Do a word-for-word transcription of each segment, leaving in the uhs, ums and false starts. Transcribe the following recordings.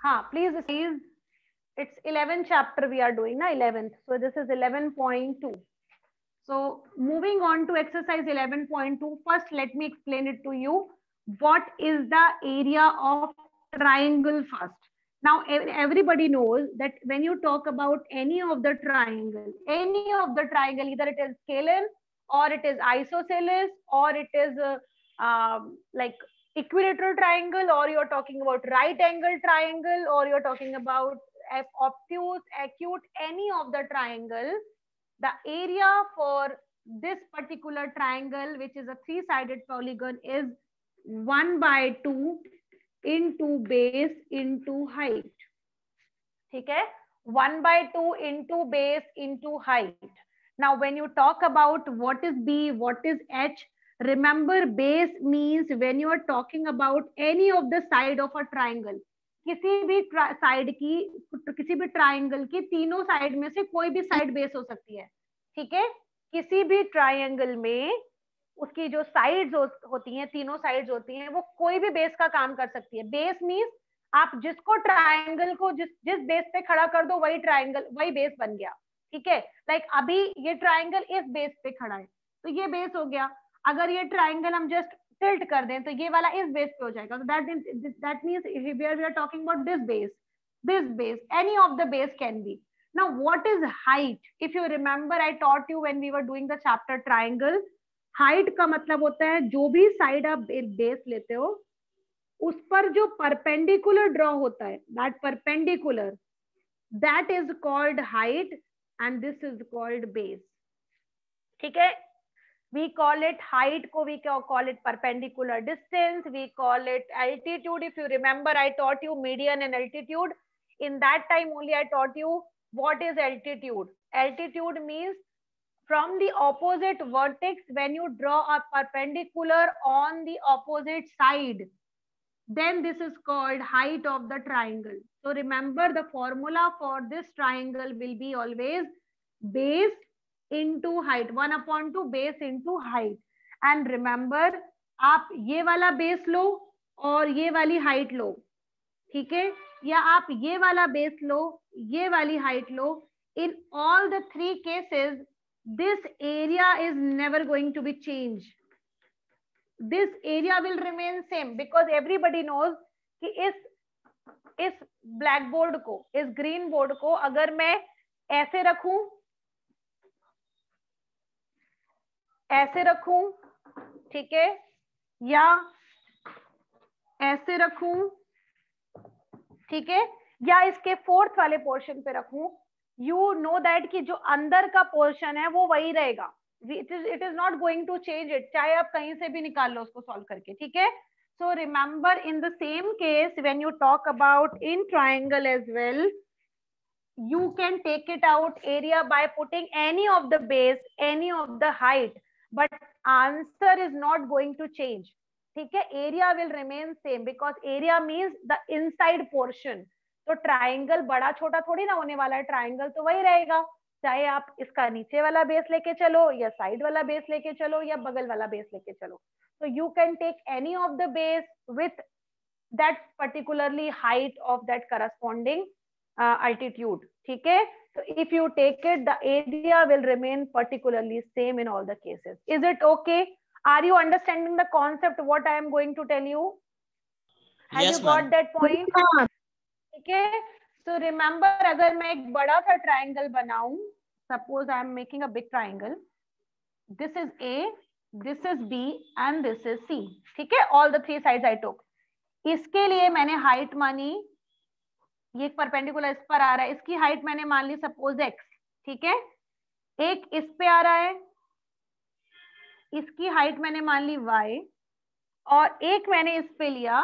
हाँ please please, it's eleventh chapter we are doing na, eleventh, so this is eleven point two. So moving on to exercise eleven point two, first let me explain it to you. What is the area of triangle first? Now everybody knows that when you talk about any of the triangle, any of the triangle, either it is scalene or it is isosceles or it is uh, um, like equilateral triangle, or you're talking about right angle triangle, or you're talking about obtuse, acute, any of the triangle, the area for this particular triangle, which is a three-sided polygon, is one by two into base into height. ठीक है, one by two into base into height. Now when you talk about what is B, what is H, remember base means when you are talking about any of the side of a triangle, किसी भी side की, किसी भी triangle की तीनों side में से कोई भी साइड बेस हो सकती है. ठीक है, किसी भी ट्राइंगल में उसकी जो साइड्स हो, होती हैं, तीनों साइड्स होती हैं, वो कोई भी बेस का काम कर सकती है. बेस मींस आप जिसको ट्राइंगल को जिस जिस बेस पे खड़ा कर दो वही ट्राइंगल, वही बेस बन गया. ठीक है, लाइक like अभी ये ट्राइंगल इस बेस पे खड़ा है तो ये बेस हो गया. अगर ये ट्राइंगल हम जस्ट टिल्ट कर दें तो ये वाला इस बेस पे हो जाएगा. That that means here we are talking about this base, this base, any of the base can be. Now what is height? If you remember I taught you when we were doing the chapter triangle, height का मतलब होता है जो भी side आप base लेते हो उस पर जो परपेंडिकुलर ड्रॉ होता है, that perpendicular, that is called height and this is called base. ठीक है, we call it height, ko we call it perpendicular distance, we call it altitude. If you remember I taught you median and altitude. In that time only I taught you what is altitude. Altitude means from the opposite vertex, when you draw a perpendicular on the opposite side, then this is called height of the triangle. So remember the formula for this triangle will be always base into height, one upon two base into height. And remember आप ये वाला base लो और ये वाली height लो. ठीक है, या आप ये वाला बेस लो, ये वाली हाइट लो. In all the three cases this area is never going to be changed. This area will remain same because everybody knows कि इस इस ब्लैक बोर्ड को, इस ग्रीन बोर्ड को अगर मैं ऐसे रखूं, ऐसे रखूं, ठीक है, या ऐसे रखूं, ठीक है, या इसके फोर्थ वाले पोर्शन पे रखूं, यू नो दैट कि जो अंदर का पोर्शन है वो वही रहेगा. It is it is not going to change it, चाहे आप कहीं से भी निकाल लो उसको सॉल्व करके. ठीक है, so remember in the same case when you talk about in triangle as well, you can take it out area by putting any of the base, any of the height, but answer is not going to change. ठीक है, area will remain same because area means the inside portion. तो triangle बड़ा छोटा थोड़ी ना होने वाला है, ट्राइंगल तो वही रहेगा, चाहे आप इसका नीचे वाला बेस लेके चलो या साइड वाला बेस लेके चलो या बगल वाला बेस लेके चलो. So you can take any of the base with that particularly height of that corresponding uh, altitude. ठीक है, so if you take it, the area will remain particularly same in all the cases. Is it okay? Are you understanding the concept what I am going to tell you? Have yes, you got that point? ठीक है, so remember अगर मैं एक बड़ा सा triangle बनाऊं, suppose I am making a big triangle, this is A, this is B and this is C. ठीक है, all the three sides I took. इसके लिए मैंने height मानी, ये परपेंडिकुलर इस पर आ रहा है, इसकी हाइट मैंने मान ली सपोज x. ठीक है, एक इस पे आ रहा है, इसकी हाइट मैंने मान ली y, और एक मैंने इस पे लिया,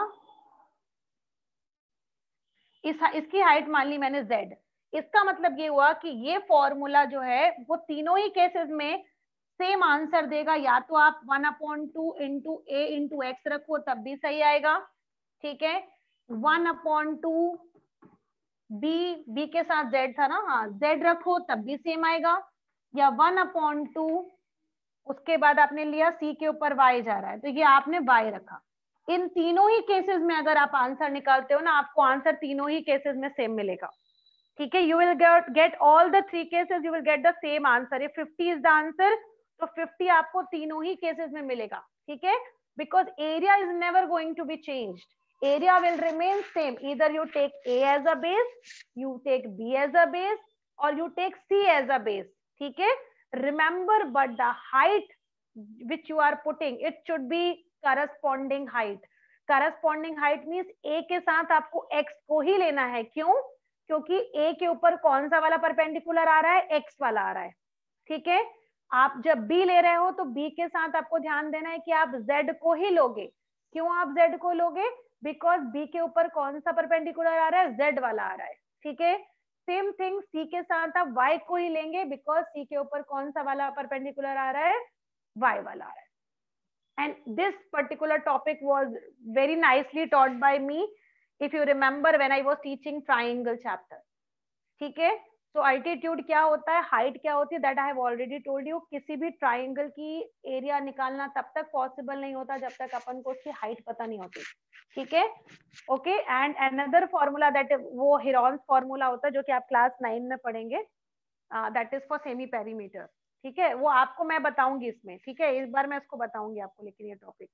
इस इसकी हाइट मान ली मैंने z. इसका मतलब ये हुआ कि ये फॉर्मूला जो है वो तीनों ही केसेस में सेम आंसर देगा. या तो आप one upon two into a into x रखो तब भी सही आएगा. ठीक है, one upon two b, b के साथ z था ना, हाँ z रखो तब भी सेम आएगा, या वन अपॉन टू उसके बाद आपने लिया c के ऊपर y जा रहा है तो ये आपने y रखा. इन तीनों ही केसेस में अगर आप आंसर निकालते हो ना, आपको आंसर तीनों ही केसेस में सेम मिलेगा, ठीक है। You will get get all the three cases, you will get the same answer. If fifty is the answer, तो फिफ्टी आपको तीनों ही केसेस में मिलेगा, ठीक है। Because area is never going to be changed, area will remain same, either you take a as a base, you take b as a base, और you take c as a base, ठीक है। Remember, but the height which you are putting, it should be corresponding height. corresponding height means a के साथ आपको x को ही लेना है, क्यों? क्योंकि a के ऊपर कौन सा वाला परपेंडिकुलर आ रहा है? x वाला आ रहा है, ठीक है। आप जब b ले रहे हो तो b के साथ आपको ध्यान देना है कि आप z को ही लोगे। क्यों आप z को लोगे? बिकॉज b के ऊपर कौन सा परपेंडिकुलर आ रहा है? z वाला आ रहा है, ठीक है। सेम थिंग c के साथ आप y को ही लेंगे, बिकॉज c के ऊपर कौन सा वाला परपेंडिकुलर आ रहा है? Y वाला आ रहा है। And this particular topic was very nicely taught by me, if you remember, when I was teaching triangle chapter, ठीक है। तो अल्टीट्यूड क्या होता है, हाइट क्या होती है, that I have already told you. किसी भी ट्राइंगल की एरिया निकालना तब तक पॉसिबल नहीं होता जब तक अपन को उसकी हाइट पता नहीं होती, ठीक है। Okay, and another formula that वो हेरॉन्स फॉर्मूला होता है जो कि आप क्लास नाइन में पढ़ेंगे, that is for semi perimeter, ठीक है। वो आपको मैं बताऊंगी इसमें, ठीक है, इस बार मैं इसको बताऊंगी आपको, लेकिन ये टॉपिक,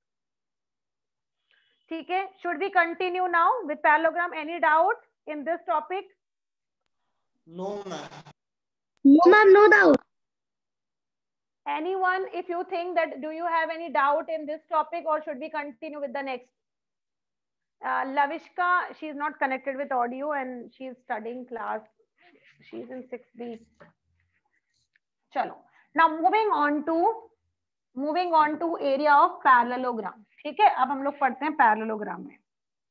ठीक है। Should we continue now with parallelogram? Any doubt in this topic? No ma'am, No, ma'am, no doubt. Anyone, if you think that, do you have any doubt in this topic, or should we continue with the next? uh, Lavishka, she is not connected with audio and she is studying class, she is in six B. चलो, now moving on to moving on to area of parallelogram, ठीक है। अब हम लोग पढ़ते हैं parallelogram में।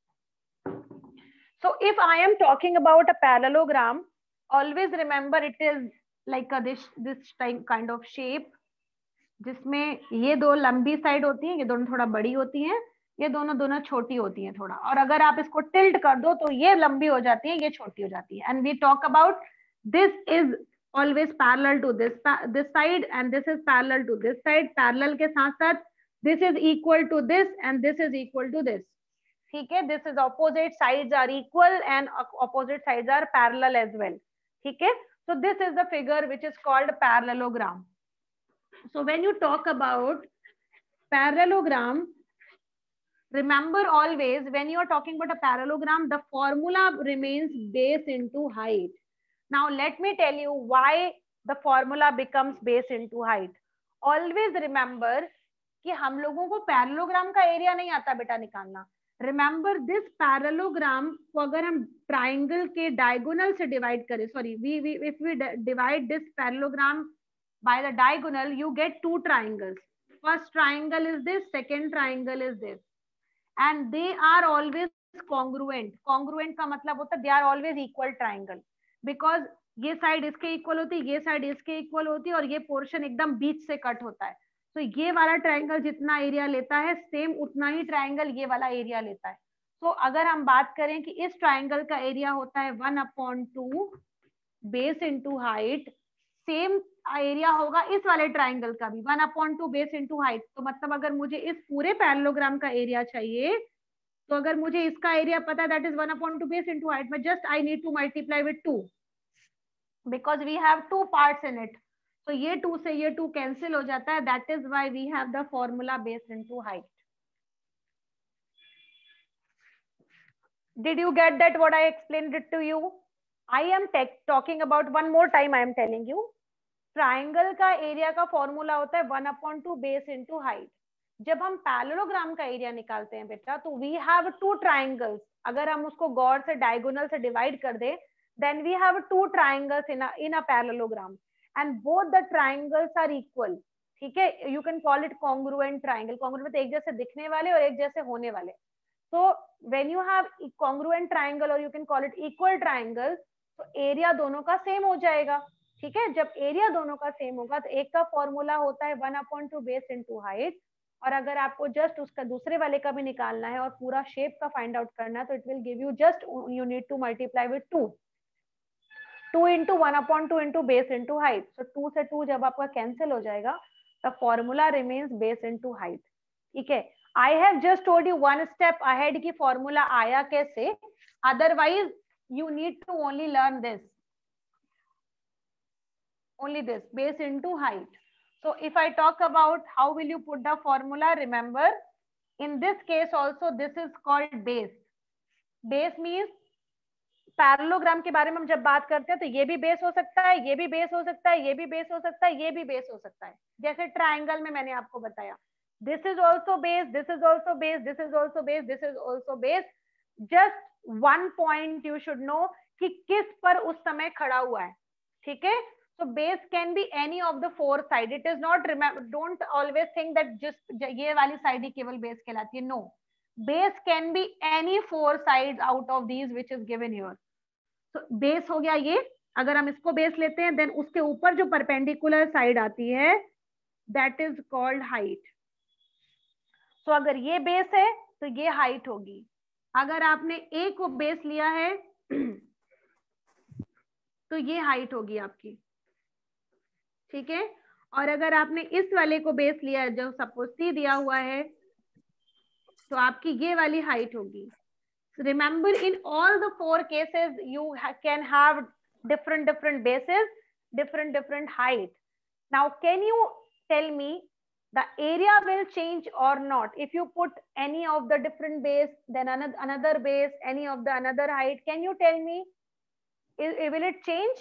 So if I am talking about a parallelogram, always remember it is like a this this kind of shape, जिसमें ये दो लंबी साइड होती है, ये दोनों थोड़ा बड़ी होती हैं, ये दोनों दोनों छोटी होती हैं थोड़ा, और अगर आप इसको टिल्ट कर दो तो ये लंबी हो जाती है, ये छोटी हो जाती है। And we talk about this is always parallel to this this side and this is parallel to this side. Parallel के साथ साथ this is equal to this and this is equal to this, ठीक है। This is opposite sides are equal and opposite sides are parallel as well, ठीक है। So this is the figure which is called parallelogram. So when you talk about parallelogram, remember always when you are talking about a parallelogram, the formula remains base into height. Now let me tell you why the formula becomes base into height. Always remember कि हम लोगों को parallelogram का area नहीं आता बेटा निकालना। Remember this parallelogram को अगर हम triangle के diagonal से divide करें, sorry, we, we if we divide this parallelogram by the diagonal, you get two triangles. First triangle is this, second triangle is this, and they are always congruent. Congruent का मतलब होता है they are always equal triangle, because ये side इसके equal होती है, ये side इसके इक्वल होती है, और ये पोर्शन एकदम बीच से कट होता है। तो ये वाला ट्राइंगल जितना एरिया लेता है, सेम उतना ही ट्राइंगल ये वाला एरिया लेता है। तो अगर हम बात करें कि इस ट्राइंगल का एरिया होता है one upon two base into height, same area होगा इस वाले ट्राइंगल का भी, one upon two base into height. तो मतलब अगर मुझे इस पूरे पैरेललोग्राम का एरिया चाहिए, तो अगर मुझे इसका एरिया पता है that is one upon two base into height, में just I need to multiply with two, because we have two parts in it. तो ये टू से ये टू कैंसिल हो जाता है, that is why we have the formula base into height. Did you get that what I explained it to you? I am talking about one more time, I am telling you, triangle का area का formula होता है one upon two base into height. जब हम parallelogram का area निकालते हैं बेटा, तो वी हैव टू ट्राइंगल्स, अगर हम उसको गौर से डायगोनल से डिवाइड कर दे, then we have two triangles in in a parallelogram, and both the triangles are equal, ठीक है। You can call it congruent triangle. Congruent एक जैसे दिखने वाले और एक जैसे होने वाले। So when you have congruent triangle or you can call it equal triangle, तो एरिया दोनों का सेम हो जाएगा, ठीक है। जब एरिया दोनों का सेम होगा तो एक का फॉर्मूला होता है one upon two base into height, और अगर आपको जस्ट उसका दूसरे वाले का भी निकालना है और पूरा शेप का फाइंड आउट करना है, तो it will give you just you need to multiply with two, two into one upon two into base into height. So two से टू जब आपका कैंसिल हो जाएगा, the formula remains base into height, ठीक है। I have just told you one step ahead की formula आया कैसे. Otherwise, you need to only learn this. Only this, base into height. So if I talk about how will you put the formula, remember, in this case also this is called base. Base means parallelogram के बारे में हम जब बात करते हैं तो ये भी बेस हो सकता है, ये भी बेस हो सकता है, ये भी बेस हो सकता है, ये भी बेस हो सकता है. जैसे ट्रायंगल में मैंने आपको बताया, this is also base, this is also base, this is also base, this is also base. Just one point you should know कि किस पर उस समय खड़ा हुआ है. ठीक है. So base can be any of the four side. It is not, remember, don't always think that just ये वाली साइड ही केवल बेस कहलाती है. No, base can be any four sides out of these which is given here. So base हो गया ये. अगर हम इसको बेस लेते हैं, then उसके ऊपर जो परपेंडिकुलर साइड आती है, that is called height. So अगर ये बेस है तो ये हाइट होगी. अगर आपने ए को बेस लिया है तो ये हाइट होगी आपकी. ठीक है. और अगर आपने इस वाले को बेस लिया है, जो सपोज सी दिया हुआ है, तो आपकी ये वाली हाइट होगी. Remember, in all the four cases you ha can have different different bases, different different height. Now can you tell me the area will change or not if you put any of the different base, then another another base, any of the another height? Can you tell me, is, will it change?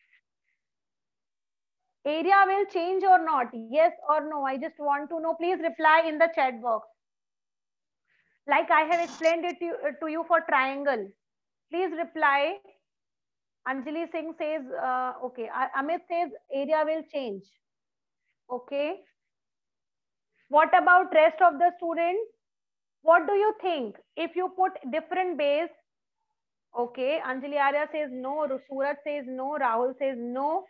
Area will change or not? Yes or no? I just want to know. Please reply in the chat box. Like I have explained it to you, uh, to you for triangle. Please reply. Anjali Singh says, uh, okay. Amit says area will change. Okay. What about rest of the students? What do you think? If you put different base, okay. Anjali Arya says no. Suraj says no. Rahul says no.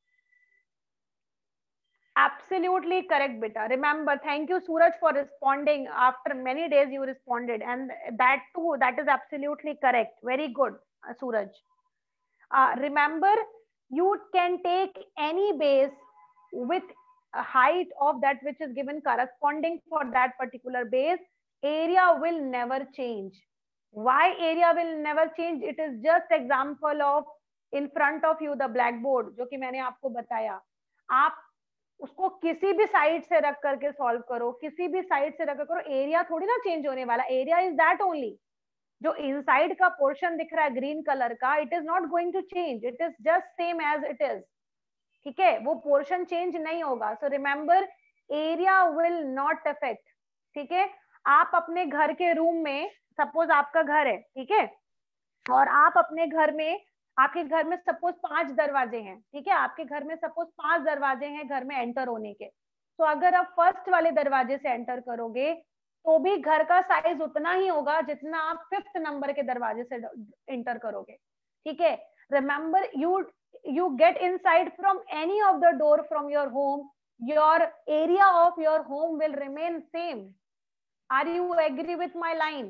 Absolutely correct, beta. Remember, thank you, Suraj, for responding. After many days, you responded, and that too, that is absolutely correct. Very good, uh, Suraj. Uh, remember, you can take any base with a height of that which is given corresponding for that particular base. Area will never change. Why area will never change? It is just example of in front of you the blackboard, जो कि मैंने आपको बताया. आप उसको किसी भी side से रख करके सॉल्व करो, किसी भी साइड से रख कर करो, एरिया थोड़ी ना चेंज होने वाला. एरिया इज दैट ओनली, जो इनसाइड का पोर्शन दिख रहा है ग्रीन कलर का, it is not going to change. It is just same as it is. ठीक है. वो पोर्शन चेंज नहीं होगा. So remember, area will not affect. ठीक है. आप अपने घर के रूम में, सपोज आपका घर है, ठीक है, और आप अपने घर में, आपके घर में सपोज पांच दरवाजे हैं. ठीक है. आपके घर में सपोज पांच दरवाजे हैं घर में एंटर होने के. तो अगर आप फर्स्ट वाले दरवाजे से एंटर करोगे तो भी घर का साइज उतना ही होगा जितना आप फिफ्थ नंबर के दरवाजे से एंटर करोगे. ठीक है. Remember, you you get inside from any of the door from your home, your area of your home will remain same. Are you agree with my line?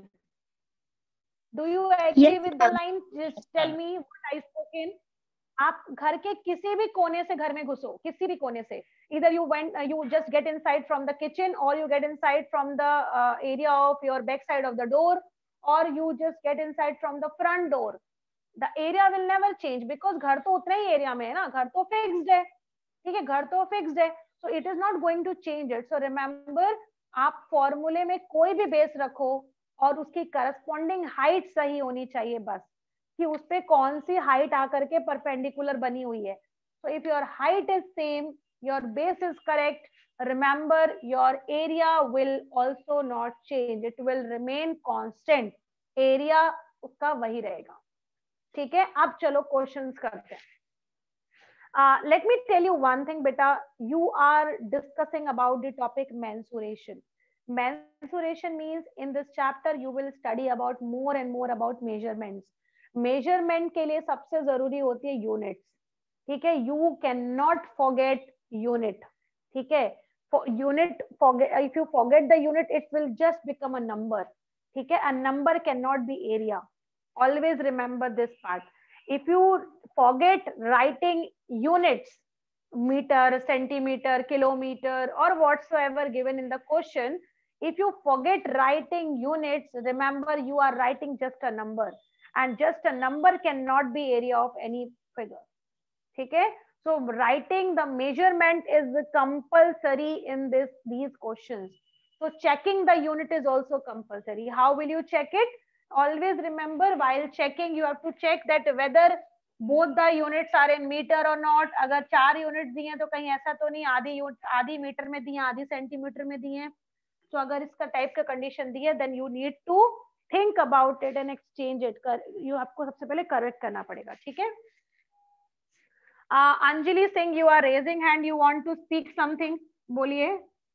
Do you agree yes, with the line? Just tell me what I spoken. आप घर के किसी भी कोने से घर में घुसो, किसी भी कोने से. Either you went, uh, you just get inside from the kitchen, or you get inside from the uh, area of your back side of the door, or you just get inside from the front door. The area will never change because घर तो उतना ही area में है ना. घर तो fixed है. ठीक है. घर तो फिक्स्ड है. So it is not going to change it. So remember, आप फॉर्मूले में कोई भी बेस रखो और उसकी करस्पॉन्डिंग हाइट सही होनी चाहिए, बस कि उस पे कौन सी हाइट आकर के परपेंडिकुलर बनी हुई है. So if your height is same, your base is correct, remember your area will also not change. It will remain constant. Area उसका वही रहेगा. ठीक है. अब चलो क्वेश्चंस करते हैं. Let me tell you one thing बेटा. You are discussing about the topic mensuration. Mensuration means in this chapter you will study about more and more about measurements. Measurement के लिए सबसे जरूरी होती है units. ठीक है. You cannot forget unit. ठीक है. For unit, forget, if you forget the unit, it will just become a number. ठीक है. A number cannot be area. Always remember this part. If you forget writing units, meter, centimeter, kilometer, or whatsoever given in the question, If you forget writing units, remember you are writing just a number, and just a number cannot be area of any figure. ठीक है? So writing the measurement is compulsory in this these questions. So checking the unit is also compulsory. How will you check it? Always remember, while checking you have to check that whether both the units are in meter or not. अगर चार unit दिए तो कहीं ऐसा तो नहीं आधी आधी मीटर में दिए आधी सेंटीमीटर में दिए. तो अगर इसका टाइप का कंडीशन दी है, then you need to think about it and exchange it. You आपको सबसे पहले करेक्ट करना पड़ेगा. ठीक है? Anjali Singh, you are raising hand, you want to speak something. बोलिए.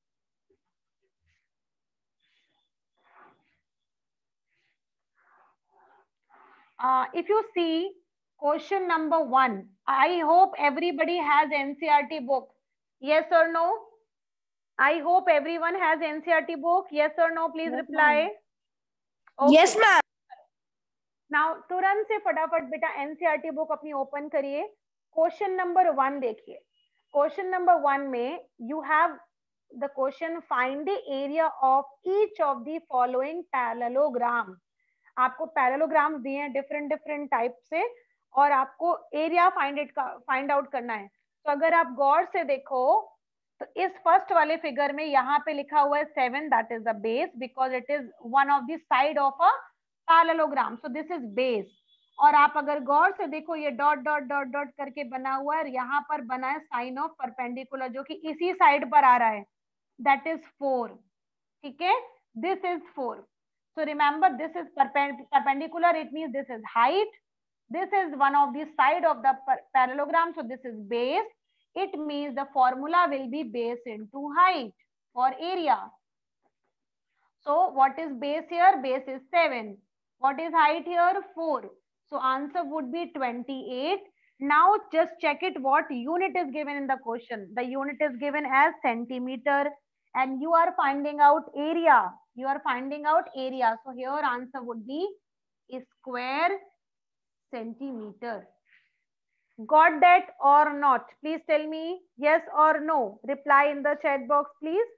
If you see question number one, I hope everybody has NCERT book. Yes और no? I hope everyone has N C E R T book. Yes or no? Please yes, reply. Okay. Yes, ma'am. Now तुरंत से फटाफट बेटा N C E R T book अपनी open करिए. Question number one देखिए. Question number one में you have the question, find the area of each of the following parallelogram. आपको parallelograms दिए हैं डिफरेंट डिफरेंट टाइप से, और आपको area find it find out करना है. तो अगर आप गौर से देखो तो इस फर्स्ट वाले फिगर में यहाँ पे लिखा हुआ है seven, that is the base, because it is one of the side of a parallelogram. So this is base. और आप अगर गौर से देखो ये डॉट डॉट डॉट डॉट करके बना हुआ है, यहाँ पर बना है साइन ऑफ परपेंडिकुलर जो कि इसी साइड पर आ रहा है, दैट इज फोर. ठीक है? This is four. So remember this is perpendicular, it means this is height. This is one of the side of the parallelogram, so this is base. It means the formula will be base into height for area. So what is base here? Base is seven. What is height here? four. So answer would be twenty-eight. Now just check it what unit is given in the question. The unit is given as centimeter, and you are finding out area. You are finding out area. So here answer would be square centimeter. Got that or not? Please tell me yes or no. Reply in the chat box, please.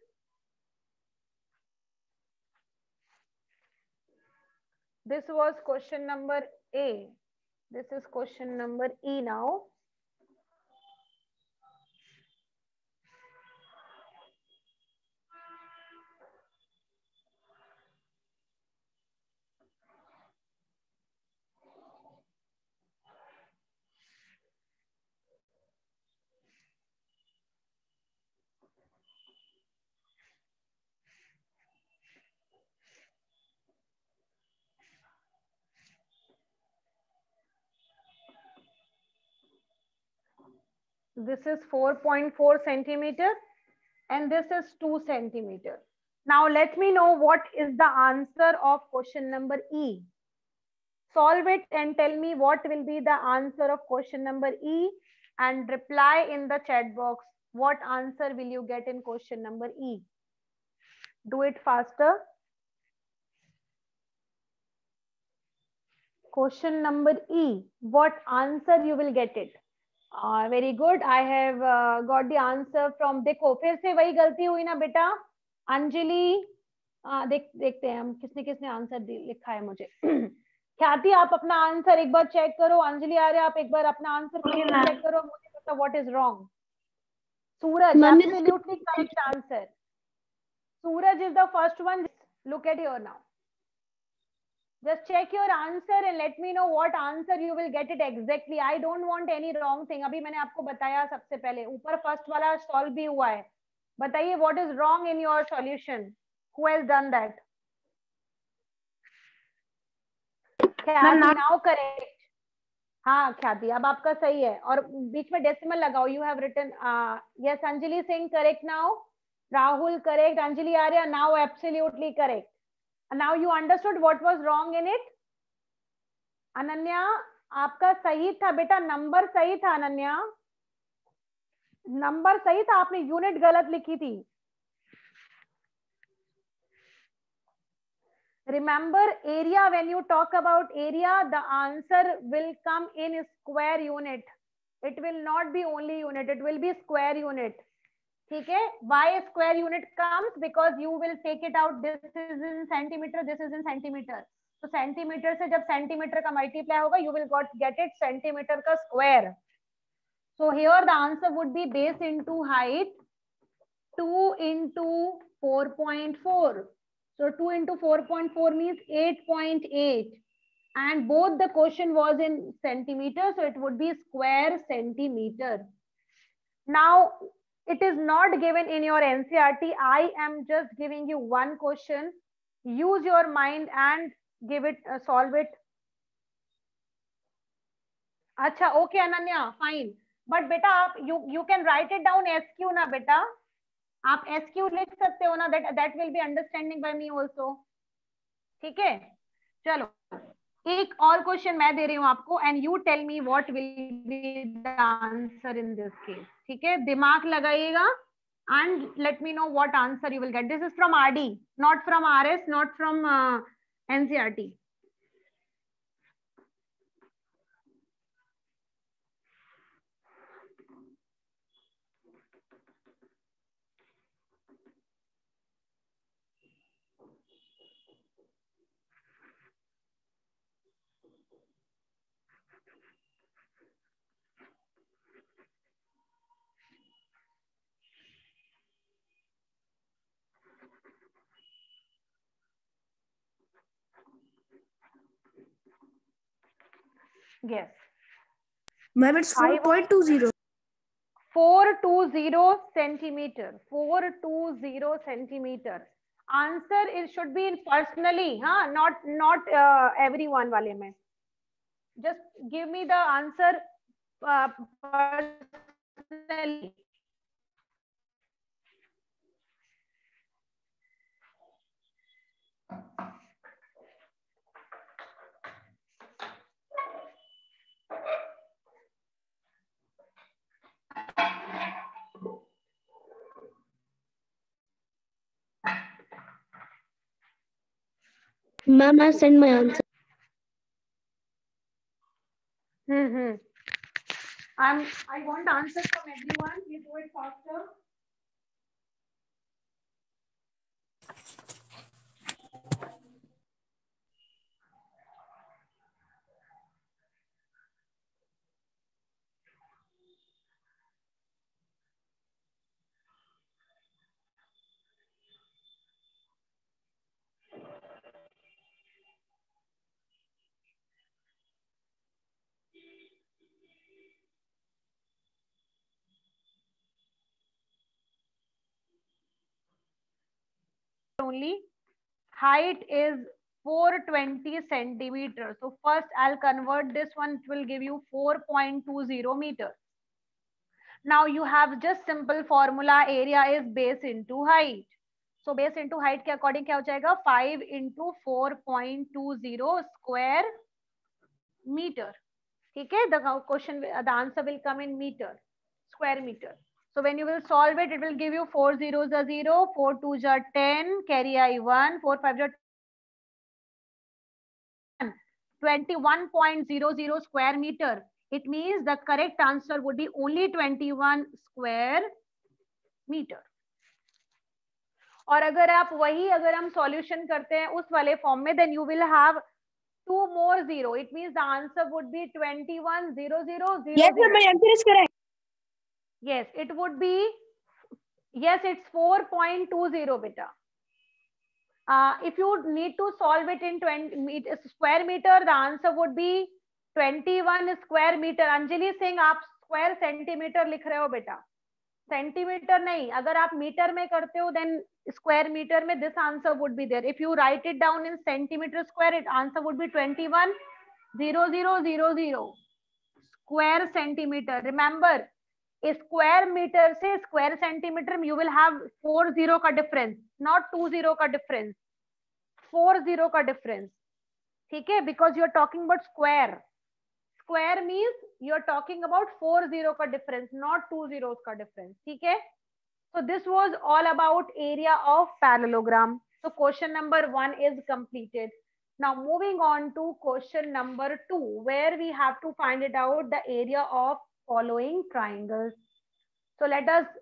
This was question number A. This is question number E now. This is four point four centimeter and this is two centimeter. Now let me know what is the answer of question number E. Solve it and tell me what will be the answer of question number E, and reply in the chat box what answer will you get in question number E. Do it faster. Question number E, what answer you will get it? Uh, very good. I have uh, got the answer from. देखो फिर से वही गलती हुई ना बेटा. Anjali, uh, देख देखते हैं हम किसने किसने आंसर लिखा है मुझे. ख्याति आप अपना आंसर एक बार चेक करो. अंजलि आ रहे आप एक बार अपना आंसर चेक करो, मुझे पता what is wrong. Suraj, absolutely correct answer. Suraj is the first one. Look at your now. Just check your answer and let me know what answer you will get it exactly. I don't want any wrong thing. अभी मैंने आपको बताया सबसे पहले, ऊपर first वाला solve भी हुआ है. बताइए what is wrong in your solution. Who has done that? ख्याति, now correct. हाँ ख्याति, अब आपका सही है और बीच में डेसिमल लगाओ. You have written uh, yes. Anjali Singh correct now. Rahul correct. Anjali Arya now absolutely correct. Now you understood what was wrong in it. Ananya आपका सही था बेटा, नंबर सही था. अनन्या नंबर सही था, आपने यूनिट गलत लिखी थी. Remember area, when you talk about area, the answer will come in square unit. It will not be only unit, it will be square unit. ठीक है, y square unit comes because you will take it out, this is in centimeter, this is in centimeter, तो centimetre से जब centimetre का multiply होगा you will got get it centimetre का square. So here the answer would be base into height two into four point four. So two into four point four means eight point eight, and both the question was in centimeter, so it would be square centimeter. Now it is not given in your N C E R T. I am just giving you one question. Use your mind and give it, uh, solve it. Acha, okay Ananya, fine. But beta, आप you you can write it down S Q ना बेटा. आप S Q लिख सकते हो ना, that that will be understanding by me also. ठीक है, चलो एक और क्वेश्चन मैं दे रही हूँ आपको, and you tell me what will be the answer in this case. ठीक है, दिमाग लगाइएगा and let me know what answer you will get. This is from R D, not from R S, not from uh, N C E R T. Yes. Ma'am, it's four point two zero. four hundred twenty centimeter. four hundred twenty centimeter. Answer is should be in personally, huh? Not not uh, everyone wale mein. Just give me the answer uh, personally. Ma'am, I sent my answer. Mm-hmm. I'm. I want answers from everyone. Please do it faster. Only height is four hundred twenty centimeters. So first I'll convert this one. It will give you four point two zero meters. Now you have just simple formula. Area is base into height. So base into height के according क्या हो जाएगा? five into four point two zero square meter. ठीक है? The question, the answer will come in meter, square meter. So when you will solve it, it will give you four zeros are zero, four twos are ten, carry I one, four fives are twenty-one point zero zero square meter. It means the correct answer would be only twenty-one square meter. और अगर आप वही अगर हम solution करते हैं उस वाले फॉर्म में, then you will have two more zero. It means the answer would be twenty-one zero zero zero. Yes, ma'am, my answer is correct. Yes, it would be, yes, it's four point two zero beta. Uh, if you need to solve it in twenty square meter, the answer would be twenty-one square meter. Anjali Singh, आप square centimeter लिख रहे हो बेटा, centimeter नहीं. अगर आप meter में करते हो, then square meter में this answer would be there. If you write it down in centimeter square, it answer would be twenty-one zero zero zero zero square centimeter. Remember, square metre से square centimetre you will have four zero का difference, not two zero का difference, four zero का difference. ठीक है, because you are talking about square. Square means you are talking about four zero का difference, not two zero का difference. ठीक है, so this was all about area of parallelogram. So question number one is completed. Now moving on to question number two, where we have to find it out the area of following triangles. So let us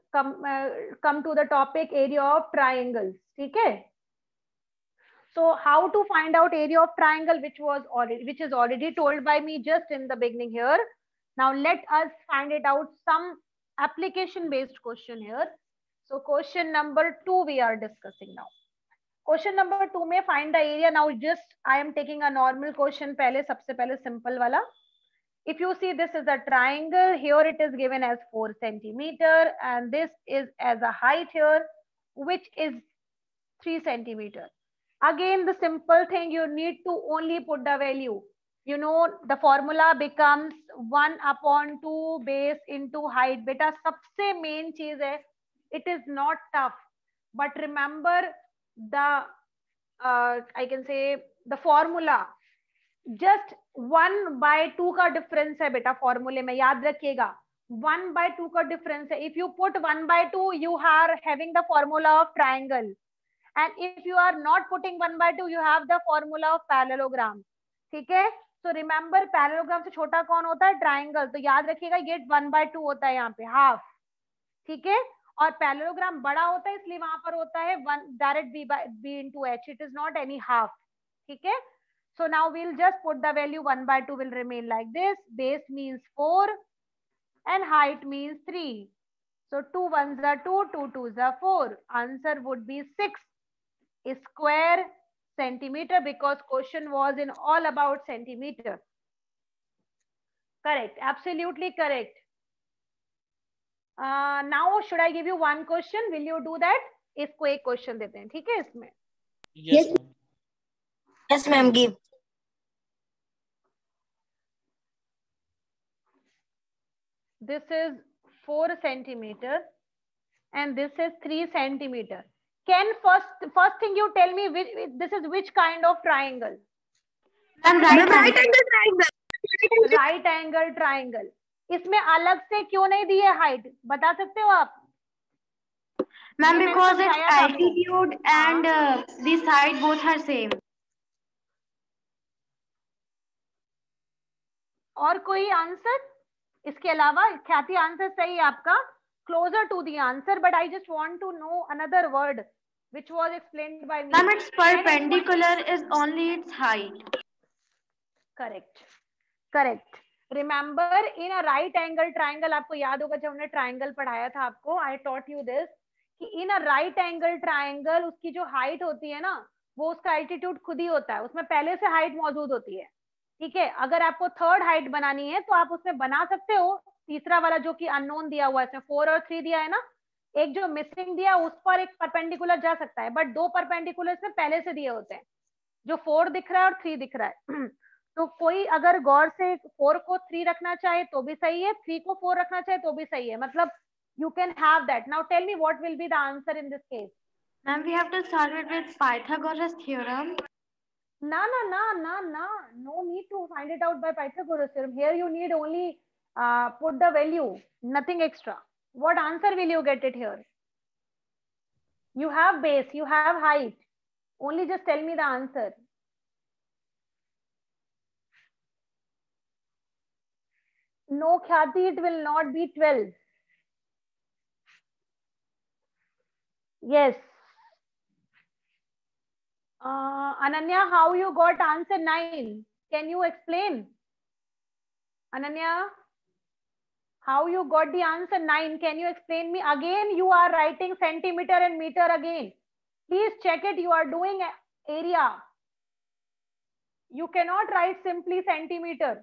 come uh, come to the topic area of triangles. ठीक है? So how to find out area of triangle, which was already which is already told by me just in the beginning here. Now let us find it out, some application based question here. So question number two we are discussing now. Question number two में find the area. Now just I am taking a normal question पहले, सबसे पहले simple वाला. If you see, this is a triangle. Here it is given as four centimeter, and this is as a height here, which is three centimeter. Again, the simple thing, you need to only put the value. You know, the formula becomes one upon two base into height. Beta, सबसे main चीज है. It is not tough, but remember the uh, I can say the formula. Just one by two का difference है बेटा formula में, याद रखिएगा. One by two का difference है. If you put one by two, you are having the formula of triangle. And if you are not putting one by two, you have the formula of parallelogram. ठीक है? So remember parallelogram से छोटा कौन होता है? Triangle. तो याद रखिएगा ये one by two होता है यहाँ पे, half. ठीक है? और parallelogram बड़ा होता है इसलिए वहां पर होता है one direct b by b into h. It is not any half. ठीक है? So now we'll just put the value one by two will remain like this. Base means four and height means three. So two ones are two, two twos are four. Answer would be six square centimeter, because question was in all about centimeter. Correct, absolutely correct. Uh, now should I give you one question? Will you do that? इसको एक question देते हैं, ठीक है इसमें? Yes, ma'am. Yes, ma'am. Give. This is four centimeter and this is three centimeter. Can first first thing you tell me which this is which kind of triangle? Ma'am, right, right angle triangle. Right angle triangle. इसमें अलग से क्यों नहीं दी है height? बता सकते हो आप? Ma'am, because its altitude and uh, the side both are same. और कोई आंसर इसके अलावा? ख्याति आंसर सही है आपका, closer to the answer, but I just want to know another word which was explained by me. Ma'am, its perpendicular is only its height. Correct, correct. Remember in a right angle triangle, आपको याद होगा जब हमने triangle पढ़ाया था आपको, I taught you this, कि in a right angle triangle उसकी जो height होती है ना, वो उसका altitude खुद ही होता है, उसमें पहले से height मौजूद होती है. ठीक है? अगर आपको थर्ड हाइट बनानी है तो आप उसमें बना सकते हो. तीसरा वाला जो कि अननोन दिया हुआ है, इसमें फोर और थ्री दिया है ना, एक जो मिसिंग दिया उस पर एक परपेंडिकुलर जा सकता है, बट दो परपेंडिकुलर इसमें पहले से दिए होते हैं, जो फोर दिख रहा है और थ्री दिख रहा है. तो कोई अगर गौर से फोर को थ्री रखना चाहे तो भी सही है, थ्री को फोर रखना चाहे तो भी सही है, मतलब you can have that. Now tell me what will be the answer in this case. Ma'am, we have to start it with Pythagoras theorem. No, no, no, no, no. No need to find it out by Pythagoras theorem. Here you need only uh, put the value, nothing extra. What answer will you get it here? You have base, you have height. Only just tell me the answer. No, Khyati, it will not be twelve. Yes. Uh, Ananya, how you got answer nine? Can you explain? Ananya, how you got the answer nine? Can you explain me? Again, you are writing centimeter and meter again. Please check it. You are doing area. You cannot write simply centimeter.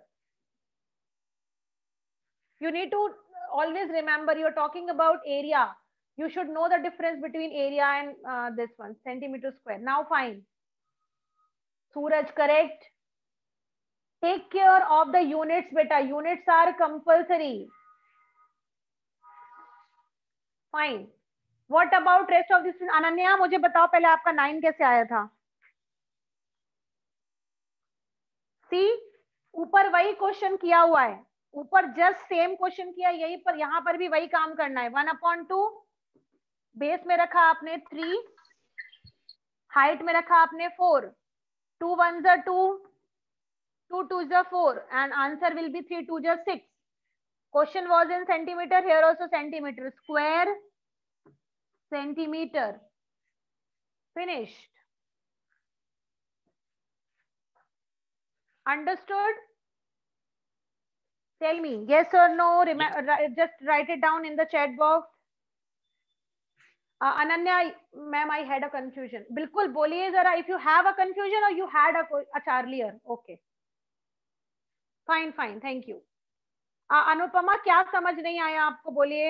You need to always remember you are talking about area. You should know the difference between area and uh, this one, centimeter square. Now fine. Suraj, correct. Take care of the units, beta. Units are compulsory. Fine. What about rest of this? Ananya, मुझे बताओ पहले आपका nine कैसे आया था? See, ऊपर वही question किया हुआ है. ऊपर जस्ट सेम क्वेश्चन किया, यही पर यहाँ पर भी वही काम करना है. वन अपॉन टू बेस में रखा आपने थ्री, हाइट में रखा आपने फोर, टू वन ज़ा टू, टू टू ज़ा four, and answer will be three two ज़ा six. Question was in centimetre, here also centimetre. Square centimeter. Finished. Understood? Tell me yes or no. Remember, just write it down in the chat box. uh, Ananya ma'am, I had a confusion. बिल्कुल बोलिए जरा, if you have a confusion or you had a, अच्छा earlier. Okay, fine fine, thank you. uh, Anupama क्या समझ नहीं आया आपको, बोलिए.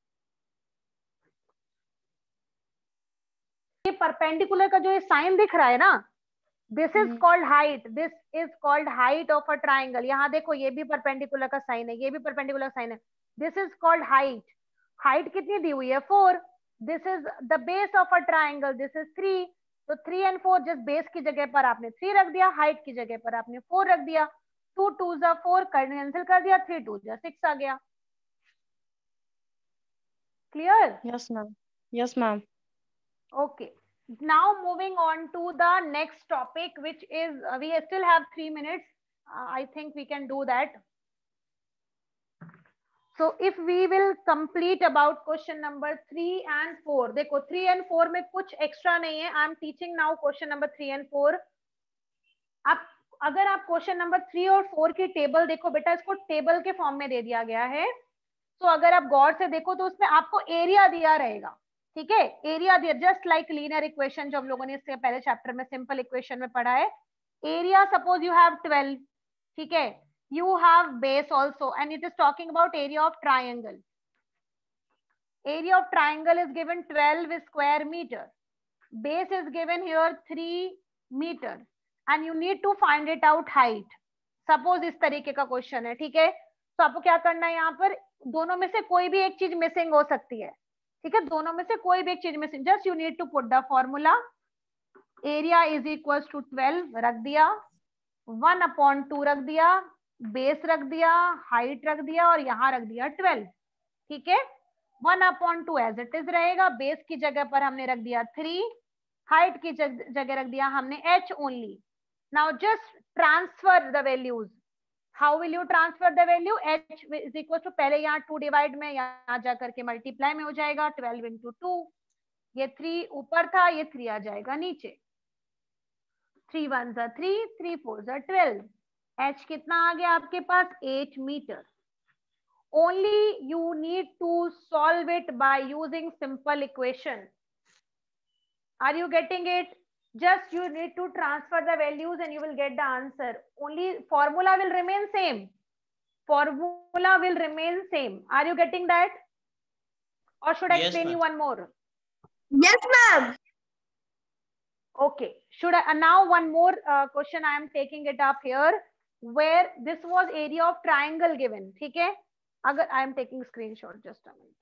ये परपेंडिकुलर का जो ये साइन दिख रहा है ना, this is called height. This is called height of a triangle. यहाँ देखो ये भी परपेंडिकुलर का साइन है, ये भी परपेंडिकुलर साइन है. This is called height. Height कितनी दी हुई है? Four. This is the base of a triangle. This is three. तो three and four, just base की जगह पर आपने थ्री रख दिया, हाइट की जगह पर आपने फोर रख दिया. टू टू जा फोर, कैंसिल कर दिया, थ्री टू जा सिक्स आ गया. Clear? Yes ma'am. Yes ma'am. Okay, now moving on to the next topic, which is uh, we still have three minutes. Uh, I think we can do that. So if we will complete about question number three and four. देखो three and four में कुछ extra नहीं है. I am teaching now question number three and four. आप अगर आप question number three और four की टेबल देखो बेटा, इसको टेबल के फॉर्म में दे दिया गया है. तो अगर आप गौर से देखो तो उसमें आपको एरिया दिया रहेगा. ठीक है, एरिया दिया, जस्ट लाइक लीनियर इक्वेशन जो हम लोगों ने इससे पहले चैप्टर में सिंपल इक्वेशन में पढ़ा है. Area suppose you have twelve. ठीक है, you have base also, and it is talking about area of triangle. Area of triangle is given twelve square meter. Base is given here three meter, and you need to find it out height. Suppose इस तरीके का question है. ठीक है, तो आपको क्या करना है, यहाँ पर दोनों में से कोई भी एक चीज मिसिंग हो सकती है. ठीक है, दोनों में से कोई भी एक चीज missing. Just you need to put the formula. Area is equal to twelve रख दिया, वन अपॉन टू रख दिया, बेस रख दिया, हाइट रख दिया, और यहाँ रख दिया ट्वेल्व. ठीक है, one upon two as it is रहेगा. बेस की जगह पर हमने रख दिया थ्री, हाइट की जगह रख दिया हमने h only. Now just transfer the values. How will you transfer the value? H is equal to, पहले यहाँ टू डिवाइड में, यहाँ जाकर के मल्टीप्लाई में हो जाएगा. ट्वेल्व इंटू टू, ये थ्री ऊपर था, ये थ्री आ जाएगा नीचे. थ्री वन जा थ्री, थ्री फोर जा ट्वेल्व. एच कितना आ गया आपके पास? Eight metre. Only you need to solve it by using simple equation. Are you getting it? Just you need to transfer the values and you will get the answer. Only formula will remain same. Formula will remain same. Are you getting that? Or should I Yes, explain you one more? Yes, ma'am. Okay. Should I? Uh, now one more uh, question I am taking it up here, where this was area of triangle given. ठीक है? अगर I am taking screenshot, just a minute.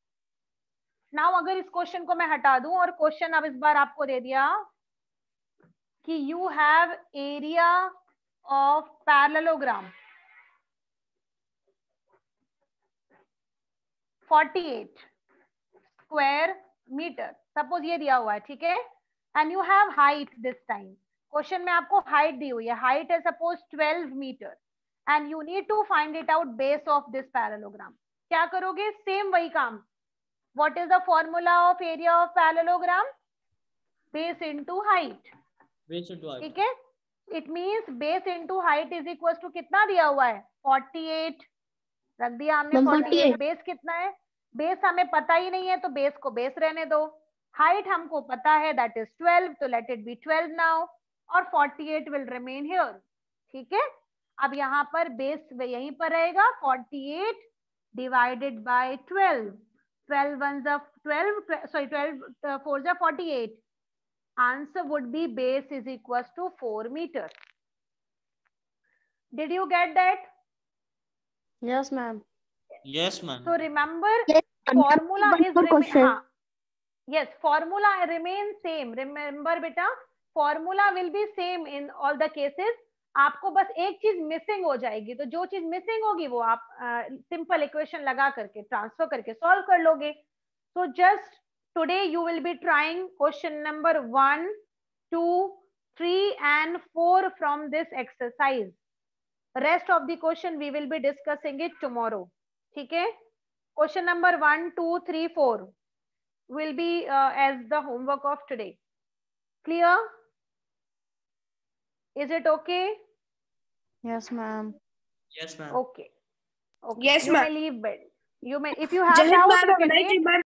Now अगर इस question को मैं हटा दूं और क्वेश्चन अब इस बार आपको दे दिया कि you have area of parallelogram forty-eight square meter. Suppose ये दिया हुआ है. ठीक है, and you have height this time. Question में आपको हाइट दी हुई है. हाइट है suppose twelve metre, and you need to find it out base of this parallelogram. क्या करोगे? सेम वही काम. What is the formula of area of parallelogram? Base into height. ठीक है, it means base into height is equal to कितना दिया हुआ है? अड़तालीस रख दिया हमने. अड़तालीस. बेस कितना है? बेस हमें पता ही नहीं है, तो बेस को बेस रहने दो. हाइट हमको पता है, दैट इज ट्वेल्व, तो let it be twelve now, और अड़तालीस विल रिमेन हियर. ठीक है, अब यहाँ पर बेस यहीं पर रहेगा. अड़तालीस divided by twelve. Twelve one जा ट्वेल्व, सॉरी ट्वेल्व फोर जा अड़तालीस. Answer would be base is equals to four meter. Did you get that? Yes, ma'am. Yes, ma'am. So remember, Yes, formula is more question. हाँ, yes, formula remains same. Remember बेटा, formula will be same in all the cases. आपको बस एक चीज missing हो जाएगी, तो जो चीज मिसिंग होगी वो आप सिंपल uh, इक्वेशन लगा करके ट्रांसफर करके सॉल्व कर लोगे. So just today you will be trying question number one, two, three and four from this exercise. Rest of the question we will be discussing it tomorrow. ठीक है, question number one, two, three, four. will be uh, as the homework of today. Clear? Is it okay? Yes, ma'am. Yes, ma'am. Okay. Okay. Yes, you ma'am. may leave bed. You may, if you have Jai Hind, doubt, ma'am. you Have a can nice make day, ma'am.